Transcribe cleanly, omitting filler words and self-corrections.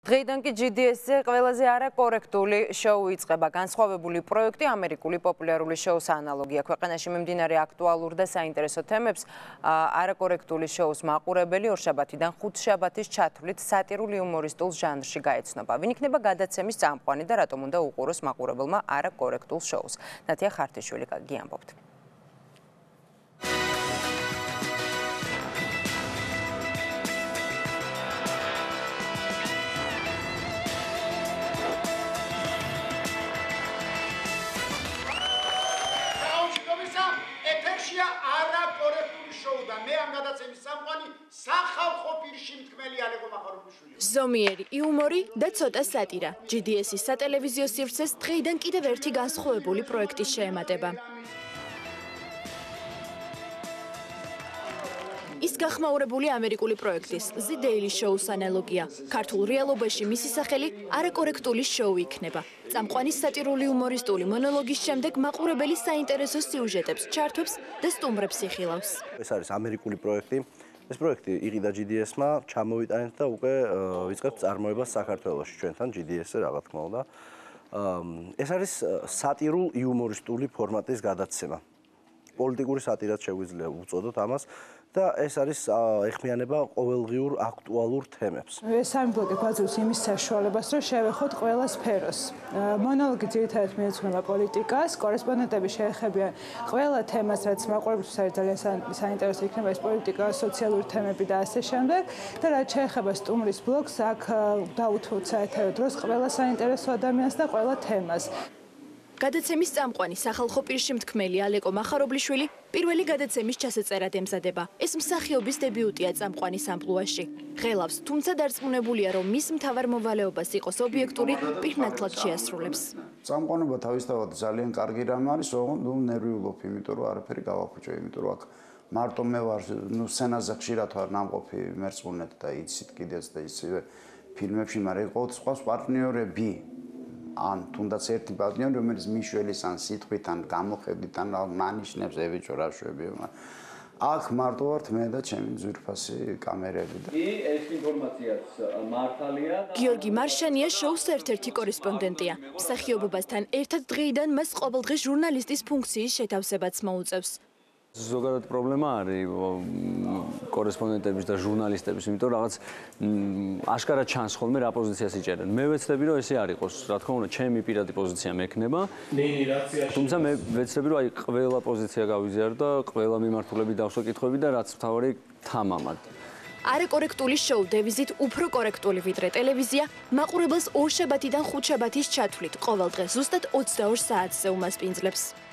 დღეიდან კი GDS-ზე ყველაზე არაკორექტული შოუ იწყება. განსხვავებული პროექტი ამერიკული პოპულარული შოუს ანალოგია. ქვეყანაში მიმდინარე აქტუალურ და საინტერესო თემებს არაკორექტული შოუს მაყურებელი ორშაბათიდან ხუთშაბათის ჩათვლით სატირული იუმორისტულ ჟანრში გაეცნობა. ვინ იქნება გადაცემის წამყვანი და რატომ უნდა უყუროს მაყურებელმა არაკორექტულ შოუს? ნათია ხართიშვილი გიამბობთ. ზომიერი იუმორი და ცოტა სატირა. GDS-ის სატელევიზიო სივრცეს დღეიდან კიდევ ერთი განსხვავებული პროექტის შეემატება. ის გახმაურებული ამერიკული პროექტის The Daily Show-ს ანალოგია. ქართულ რეალობაში მისი სახელი არაკორექტული შოუ იქნება. წამყვანის სატირული იუმორისტული მონოლოგის შემდეგ მაყურებელი საინტერესო სიუჟეტებს ჩართობს და სტუმრებს იხილავს. ეს არის ამერიკული პროექტი. ეს პროექტი იყიდა GDS-მა, ჩამოვიტანეთ და უკვე ვიწყებთ წარმოებას საქართველოში ჩვენთან GDS-ზე რა თქმა უნდა. ეს არის სატირულ იუმორისტული ფორმატის გადაცემა. პოლიტიკური სატირაც შეგვიძლია უწოდოთ ამას და ეს არის ეხმიანება ყოველდღიურ აქტუალურ თემებს. ეს სამი ბლოკი გვაძლევს იმის საშუალებას, რომ შევეხოთ ყველა სფეროს. მონოლოგი ძირითადად მიეძღვნება პოლიტიკას, კორესპონდენტები შეეხებიან ყველა თემას, რაც მაყურებელს არის ძალიან საინტერესო იქნება ეს პოლიტიკა, სოციალური თემები და ასე შემდეგ. და რაც შეეხება სტუმრის ბლოკს, აქ დაუთმობთ საერთო დროს ყველა საინტერესო ადამიანს და ყველა თემას. გადაცემის წამყვანი სახალხო პირშემთქმელი ალეკო მახარობლიშვილი პირველი გადაცემის ჩასაწერად ემზადება. ეს მსახიობის დებიუტია წამყვანის ამპლუაში. ღელავს, თუმცა დარწმუნებულია, რომ მის მთავარ მოვალეობას იყოს ობიექტური პირნათლად შეასრულებს. წამყვანობა თავისთავად ძალიან კარგი რამ არის, ოღონდ ნერვიულობ, იმიტომ რომ არაფერი გავაფუჭე, იმიტომ რომ აქ მარტო მე ვარ, სცენაზე ხშირად ვარ ნამყოფი მერწმუნედ და იცით კიდეც და ისევე ფილმებში, მაგრამ იყო სხვა პარტნიორები. ან თუნდაც ერთი პარტნიორი, რომელიც მიშველის ან სიტყვით ან გამოხედით ან მანიშნებს ევიჭო რა შვებია. აქ მარტო ვართ მე და ჩემი ძვირფასი კამერები და ეს ინფორმაციაც მართალია. გიორგი მარშანია შოუს ერთ-ერთი კორესპონდენტია. მსახიობობასთან ერთად დღეიდან მას ყოველდღე ჟურნალისტის ფუნქციის შეთავსებაც მოუწევს. ზოგადად პრობლემა არის კორესპონდენტების და ჟურნალისტების, იმიტომ რაღაც აშკარად ჩანს ხოლმე რა პოზიციას იჭერენ. მე ვეცდები რომ ესე არ იყოს, რა თქმა უნდა, ჩემი პირადი პოზიცია მექნება. თუმცა მე ვეცდები რომ აი ყველა პოზიცია გავიზიარო და ყველა მიმართულებით დავსვა კითხვები და რაც მთავარი თამამად. არაკორექტული შოუ დევიზით უფრო კორექტული ვიდრე ტელევიზია მაყურებელს ორშაბათიდან ხუთშაბათის ჩათვლით ყოველდღე ზუსტად 22 საათზე უმასპინძლებს.